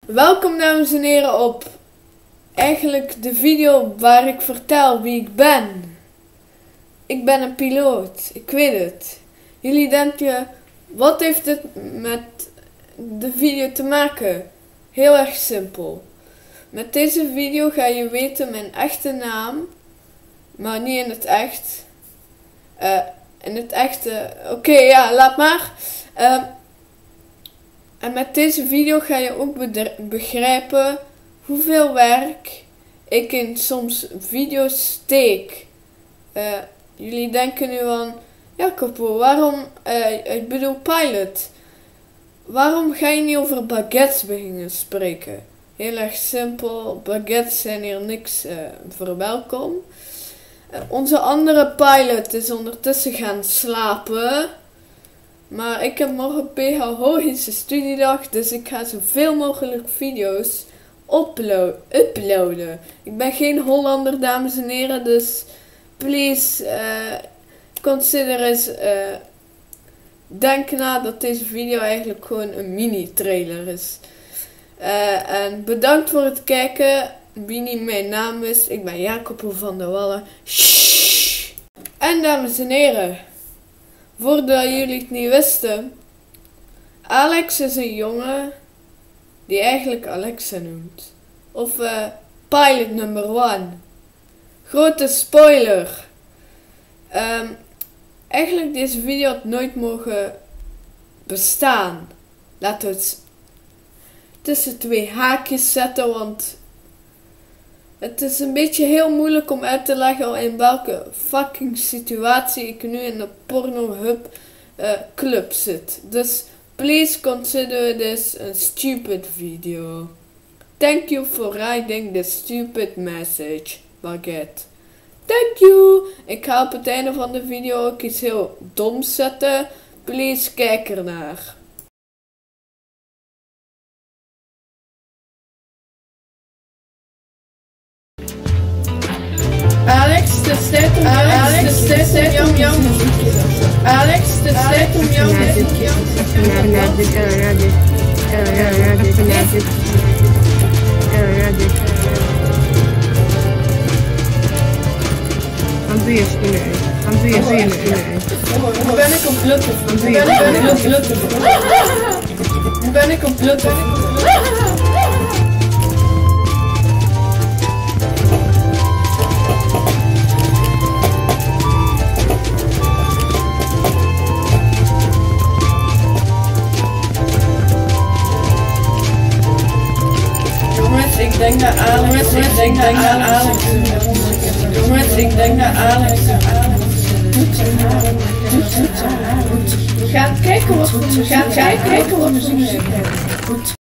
Welkom dames en heren op eigenlijk de video waar ik vertel wie ik ben. Ik ben een piloot, ik weet het. Jullie denken, wat heeft dit met de video te maken? Heel erg simpel. Met deze video ga je weten mijn echte naam, maar niet in het echt. In het echte, oké, ja, laat maar. En met deze video ga je ook begrijpen hoeveel werk ik in soms video's steek. Jullie denken nu aan, ja Kopo, waarom, ik bedoel pilot. Waarom ga je niet over baguettes beginnen spreken? Heel erg simpel, baguettes zijn hier niks verwelkom. Onze andere pilot is ondertussen gaan slapen. Maar ik heb morgen pedagogische studiedag, dus ik ga zoveel mogelijk video's uploaden. Ik ben geen Hollander, dames en heren, dus please consider eens, denk na dat deze video eigenlijk gewoon een mini-trailer is. En bedankt voor het kijken. Wie niet mijn naam is, ik ben Jacob van der Wallen. Shhh. En dames en heren, voordat jullie het niet wisten, Alex is een jongen die eigenlijk Alexa noemt. Of pilot number 1. Grote spoiler. Eigenlijk deze video had nooit mogen bestaan. Laten we het tussen twee haakjes zetten, want het is een beetje heel moeilijk om uit te leggen in welke fucking situatie ik nu in de Pornhub club zit. Dus please consider this a stupid video. Thank you for writing this stupid message, Baguette. Thank you. Ik ga op het einde van de video ook iets heel doms zetten. Please kijk ernaar. Alex, het is tijd om jou. Alex, het is tijd om jou. Alex, het is tijd om jou. Dan doe je schoenen uit. Dan doe je schoenen uit. Nu ben ik op bluffen. Nu ben ik op bluffen. Ik denk naar Alex. Ik denk naar Alex. Jongens, ik denk naar Alex. Ga kijken wat we muziek hebben.